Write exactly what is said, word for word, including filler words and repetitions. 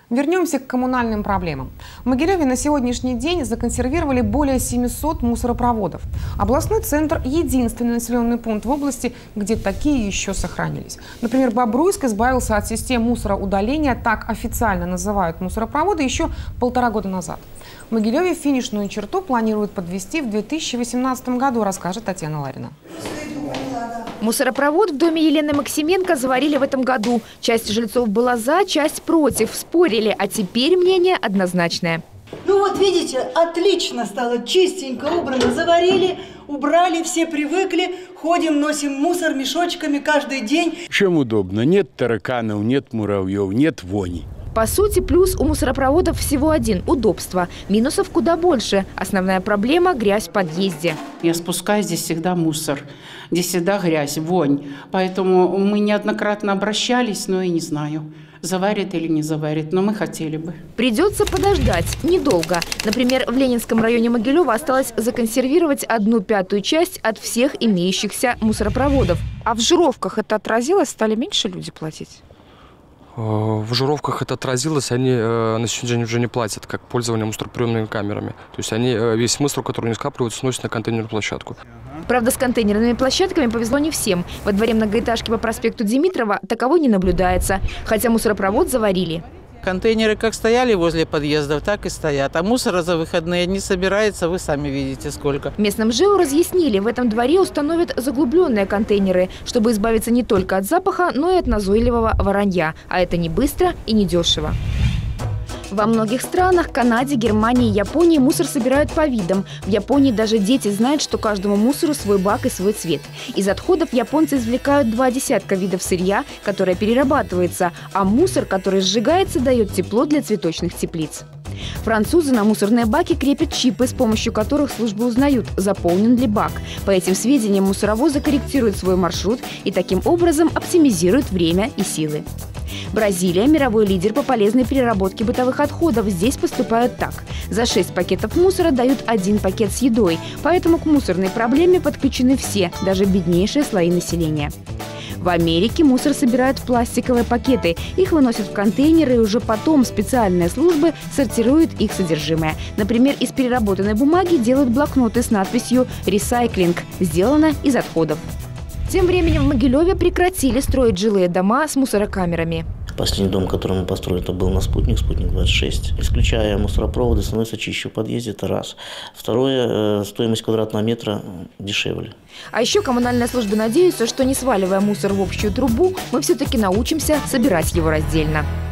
Вернемся к коммунальным проблемам. В Могилеве на сегодняшний день законсервировали более семисот мусоропроводов. Областной центр – единственный населенный пункт в области, где такие еще сохранились. Например, Бобруйск избавился от систем мусороудаления, так официально называют мусоропроводы, еще полтора года назад. В Могилеве финишную черту планируют подвести в две тысячи восемнадцатом году, расскажет Татьяна Ларина. Мусоропровод в доме Елены Максименко заварили в этом году. Часть жильцов была за, часть против. Спорили, а теперь мнение однозначное. Ну вот видите, отлично стало, чистенько, убрано. Заварили, убрали, все привыкли. Ходим, носим мусор мешочками каждый день. Чем удобно? Нет тараканов, нет муравьев, нет вони. По сути, плюс у мусоропроводов всего один – удобство. Минусов куда больше. Основная проблема – грязь в подъезде. Я спускаю, здесь всегда мусор, здесь всегда грязь, вонь. Поэтому мы неоднократно обращались, но и не знаю, заварит или не заварит, но мы хотели бы. Придется подождать. Недолго. Например, в Ленинском районе Могилева осталось законсервировать одну пятую часть от всех имеющихся мусоропроводов. А в Жировках это отразилось? Стали меньше люди платить? В Жировках это отразилось, они э, на сегодняшний день уже не платят, как пользование мусороприемными камерами. То есть они э, весь мусор, который не скапливается, сносят на контейнерную площадку. Правда, с контейнерными площадками повезло не всем. Во дворе многоэтажки по проспекту Димитрова таковой не наблюдается, хотя мусоропровод заварили. Контейнеры как стояли возле подъездов, так и стоят. А мусора за выходные не собирается, вы сами видите сколько. Местным ЖЭУ разъяснили, в этом дворе установят заглубленные контейнеры, чтобы избавиться не только от запаха, но и от назойливого воронья. А это не быстро и не дешево. Во многих странах – Канаде, Германии и Японии – мусор собирают по видам. В Японии даже дети знают, что каждому мусору свой бак и свой цвет. Из отходов японцы извлекают два десятка видов сырья, которое перерабатывается, а мусор, который сжигается, дает тепло для цветочных теплиц. Французы на мусорные баки крепят чипы, с помощью которых службы узнают, заполнен ли бак. По этим сведениям мусоровозы корректируют свой маршрут и таким образом оптимизируют время и силы. Бразилия – мировой лидер по полезной переработке бытовых отходов. Здесь поступают так. За шесть пакетов мусора дают один пакет с едой. Поэтому к мусорной проблеме подключены все, даже беднейшие слои населения. В Америке мусор собирают в пластиковые пакеты. Их выносят в контейнеры, и уже потом специальные службы сортируют их содержимое. Например, из переработанной бумаги делают блокноты с надписью «Ресайклинг». Сделано из отходов. Тем временем в Могилеве прекратили строить жилые дома с мусорокамерами. Последний дом, который мы построили, это был на «Спутник», «Спутник двадцать шесть». Исключая мусоропроводы, становится чище в подъезде, это раз. Второе, стоимость квадратного метра дешевле. А еще коммунальные службы надеются, что не сваливая мусор в общую трубу, мы все-таки научимся собирать его раздельно.